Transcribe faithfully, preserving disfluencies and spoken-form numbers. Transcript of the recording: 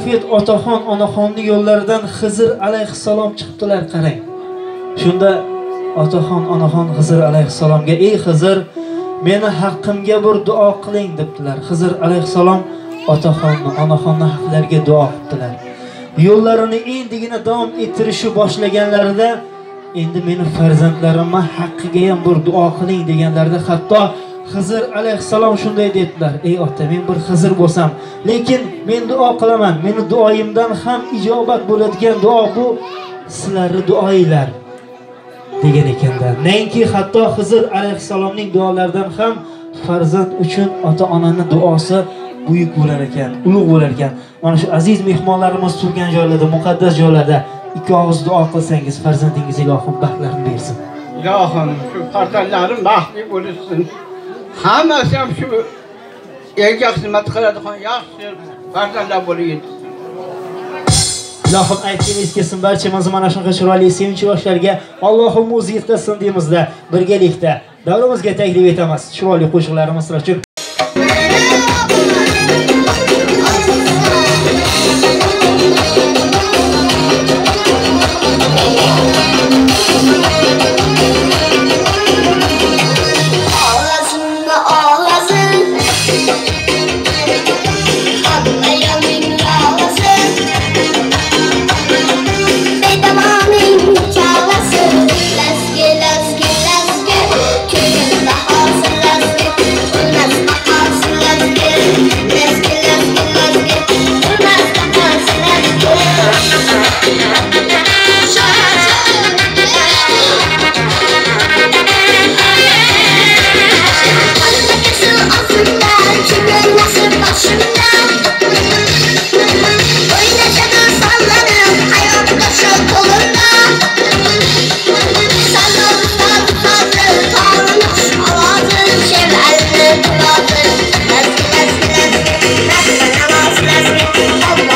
profet otaxon onaxonning yo'llaridan Xizr alayhissalom chiqdilar, qarang. Shunda otaxon onaxon Xizr alayhissalomga: "Ey Xizr, meni haqqimga bir duo qiling" debdilar. Xizr alayhissalom otaxonni onaxonni haqlariga duo qildilar. Yo'llarini endigina davom ettirishni boshlaganlarida endi meni farzandlarimning haqqiga ham bir duo qiling deganlarida hatto Xizr alayhissalom shunday dedilar: "Ey ota, men bir Xizr bo'lsam, lekin men duo qilaman. Meni duoyimdan ham ijobat bo'ladigan duo bu sizlarning duoinglar" degan ekanda. Neenki hatto Xizr alayhissalomning duolaridan ham farzand uchun ota-onaning duosi buyuk bo'lar ekan, ulug' bo'lar ekan. Mana shu aziz mehmonlarimiz turgan joylarda, muqaddas joylarda ikki og'iz duo qilsangiz farzandingizga Ilohim baxtlarini bersin. Ilohim shu farzandlarim baxtli bo'lsin. Hammasi ham shu elga xizmat qiladigan yaxshi farzandlar bo'lib. Ilohim aytganingiz kelsin, barchamiz mana shunaqa chiroyli sevinch yoshlarga Allohim o'zi yetkazsin deymizda, birgalikda davrimizga taklif etamiz. Chiroyli qo'shiqlarimiz uchun Let's